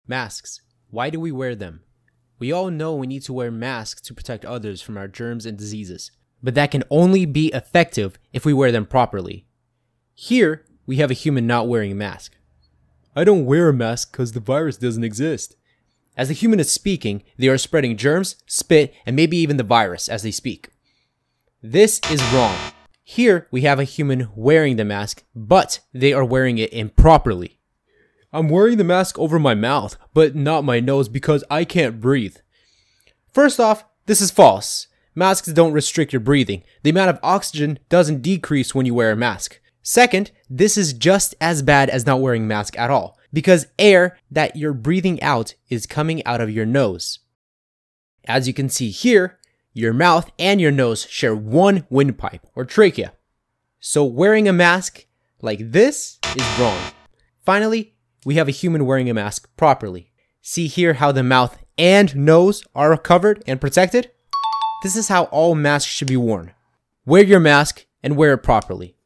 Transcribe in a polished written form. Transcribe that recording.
Masks. Why do we wear them? We all know we need to wear masks to protect others from our germs and diseases, but that can only be effective if we wear them properly. Here, we have a human not wearing a mask. I don't wear a mask because the virus doesn't exist. As the human is speaking, they are spreading germs, spit, and maybe even the virus as they speak. This is wrong. Here, we have a human wearing the mask, but they are wearing it improperly. I'm wearing the mask over my mouth, but not my nose because I can't breathe. First off, this is false. Masks don't restrict your breathing. The amount of oxygen doesn't decrease when you wear a mask. Second, this is just as bad as not wearing a mask at all, because air that you're breathing out is coming out of your nose. As you can see here, your mouth and your nose share one windpipe, or trachea. So wearing a mask like this is wrong. Finally, we have a human wearing a mask properly. See here how the mouth and nose are covered and protected? This is how all masks should be worn. Wear your mask and wear it properly.